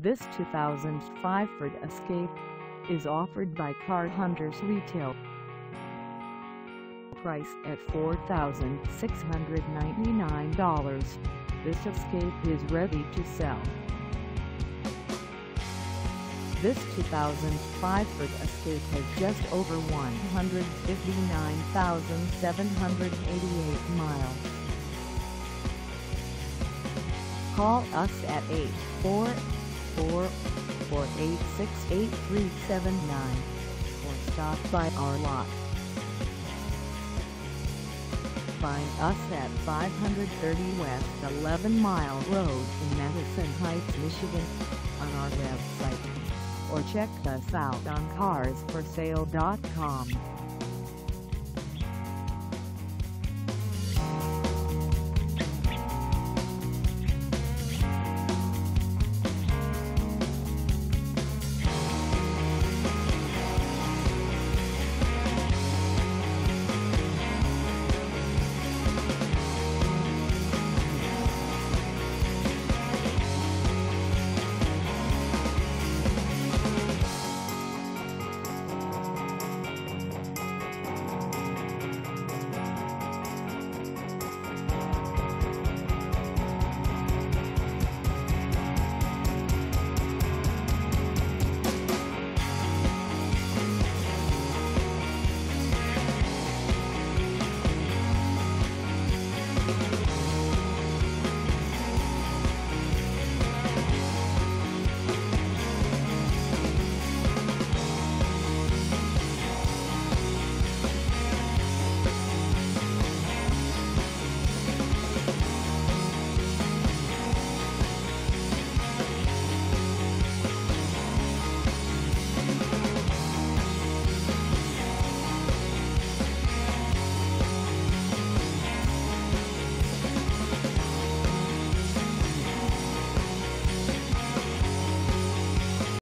This 2005 Ford Escape is offered by Car Hunterz Retail. Price at $4,699, this Escape is ready to sell. This 2005 Ford Escape has just over 159,788 miles. Call us at 844-486-8379 or stop by our lot. Find us at 530 West 11 Mile Road in Madison Heights, Michigan, on our website, or check us out on carsforsale.com.